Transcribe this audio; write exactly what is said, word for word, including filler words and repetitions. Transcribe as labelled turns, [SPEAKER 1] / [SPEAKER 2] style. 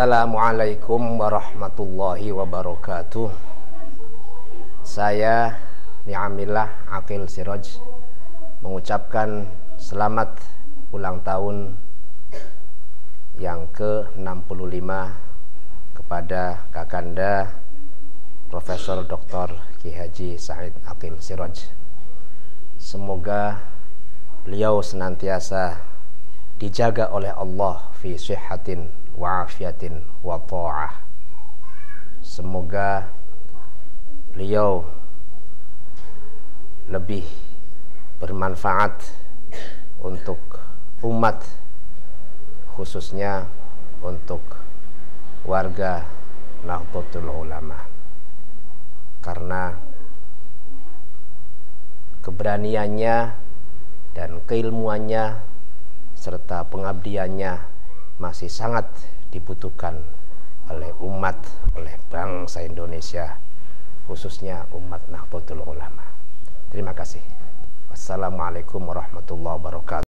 [SPEAKER 1] Assalamualaikum warahmatullahi wabarakatuh. Saya Ni'amillah Aqil Siraj mengucapkan selamat ulang tahun yang ke enam puluh lima kepada Kakanda Profesor Doktor Ki Haji Said Aqil Siraj. Semoga beliau senantiasa dijaga oleh Allah fi sihhatin wa afiatin wa ta'ah. Semoga beliau lebih bermanfaat untuk umat, khususnya untuk warga Nahdlatul Ulama, karena keberaniannya dan keilmuannya serta pengabdiannya masih sangat dibutuhkan oleh umat, oleh bangsa Indonesia, khususnya umat Nahdlatul Ulama. Terima kasih. Wassalamualaikum warahmatullahi wabarakatuh.